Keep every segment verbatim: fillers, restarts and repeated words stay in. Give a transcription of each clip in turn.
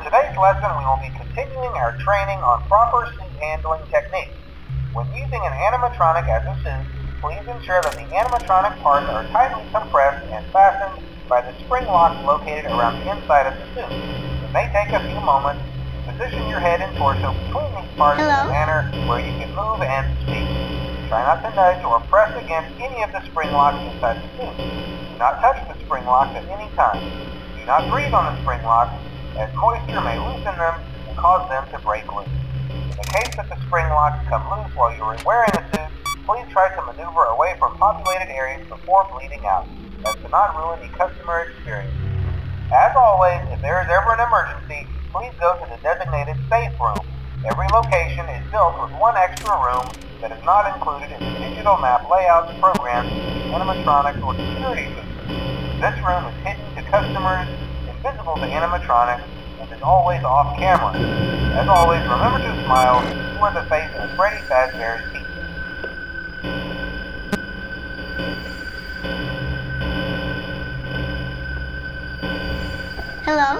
today's lesson, we will be continuing our training on proper suit handling techniques. When using an animatronic as a suit, please ensure that the animatronic parts are tightly compressed and fastened by the spring locks located around the inside of the suit. It may take a few moments to position your head and torso between these parts Hello? in a manner where you can move and speak. Try not to nudge or press against any of the spring locks inside the suit. Do not touch the spring locks at any time. Do not breathe on the spring locks, as moisture may loosen them and cause them to break loose. In the case that the spring locks come loose while you are wearing the suit, please try to maneuver away from populated areas before bleeding out, as to not ruin the customer experience. As always, if there is ever an emergency, please go to the designated safe room. Every location is built with one extra room that is not included in the digital map layouts programmed in animatronics or security systems. This room is hidden to customers, invisible to animatronics, and is always off camera. As always, remember to smile. You are the face of Freddy Fazbear's Pizza. Hello?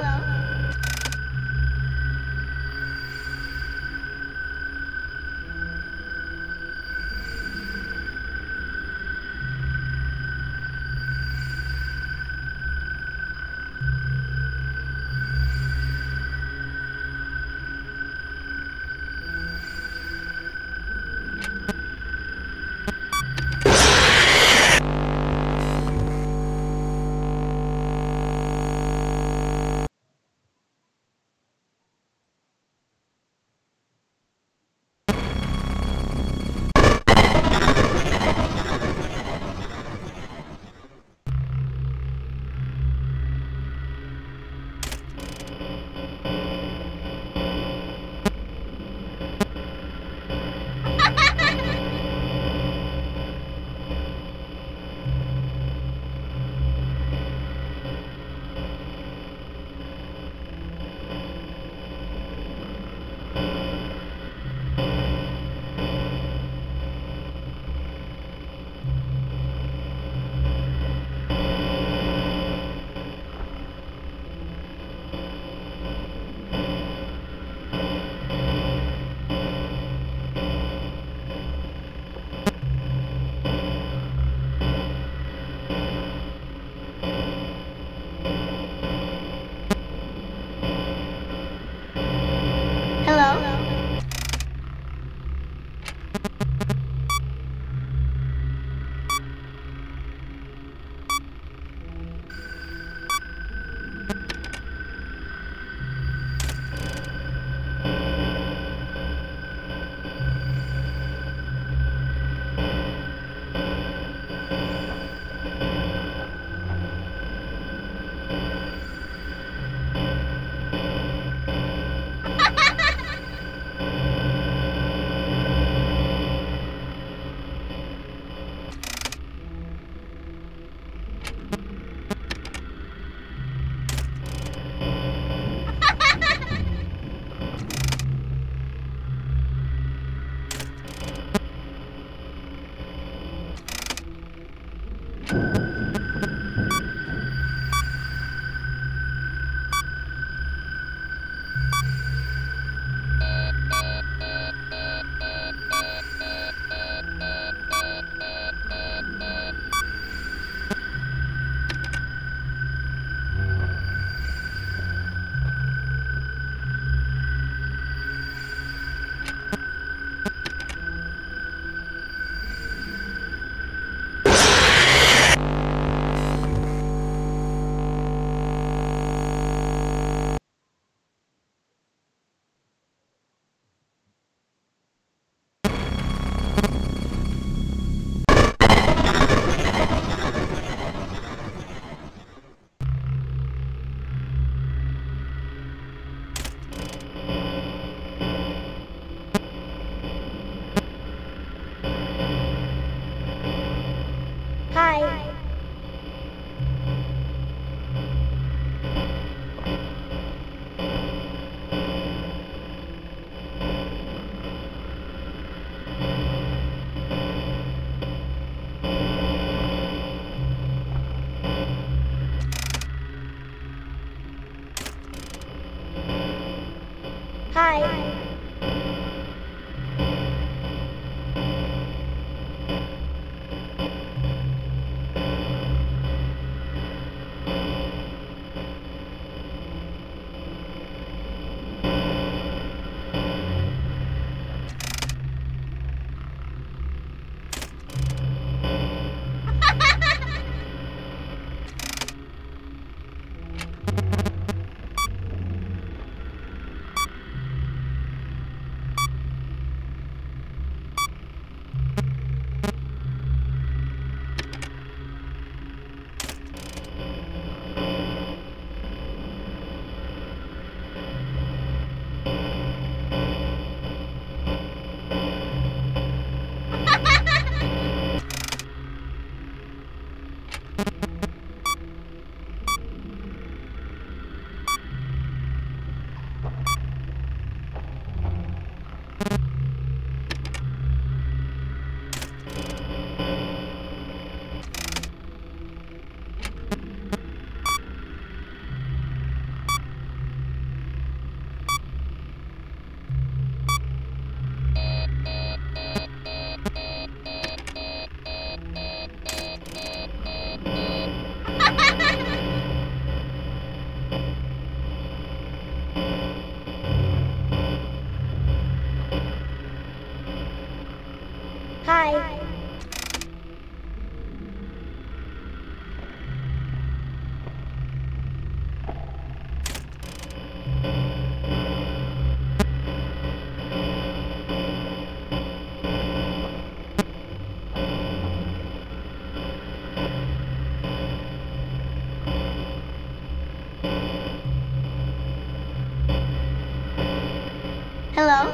Hello?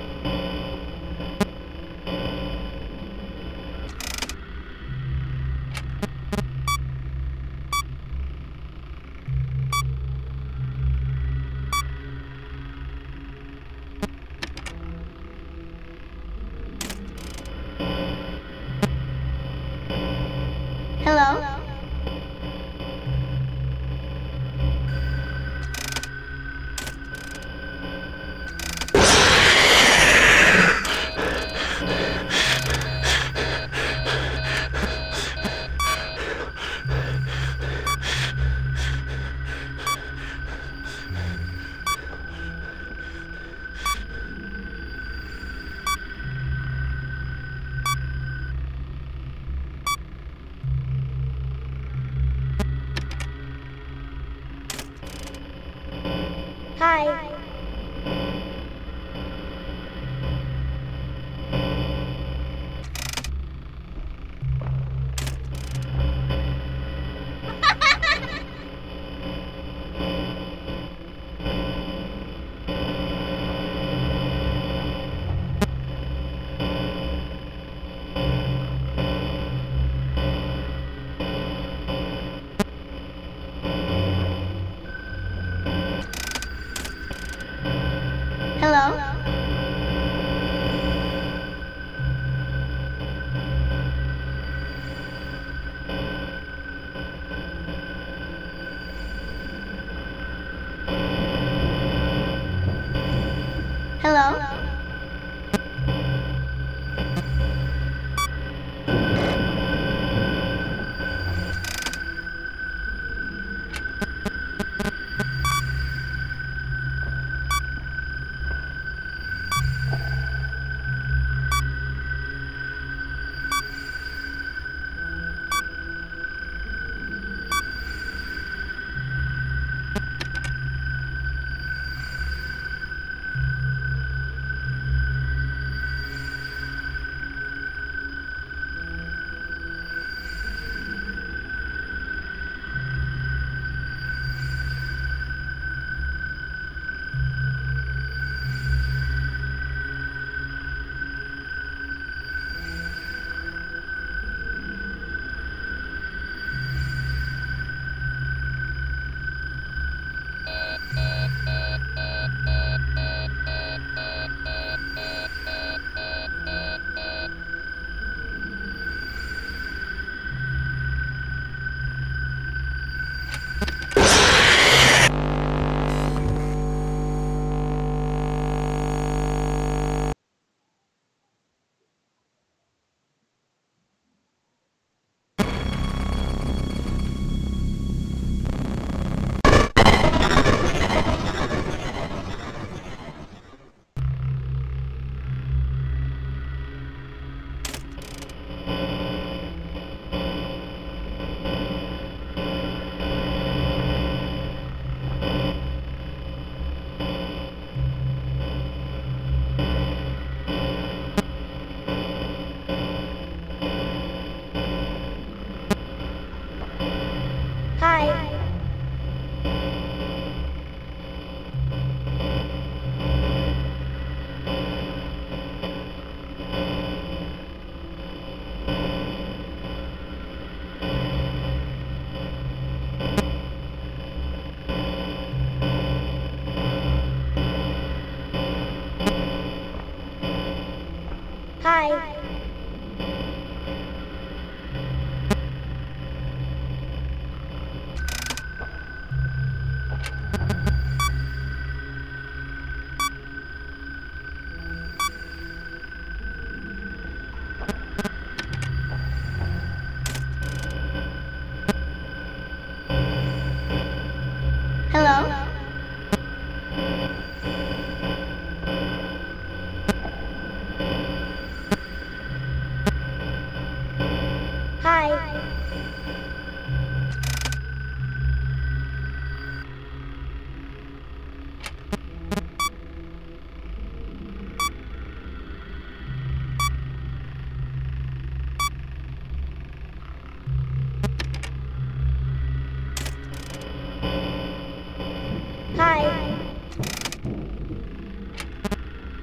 Hello? Hi. Hello? Hello? Hi. Hi. Hello? Hi. Hi.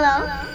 Hello?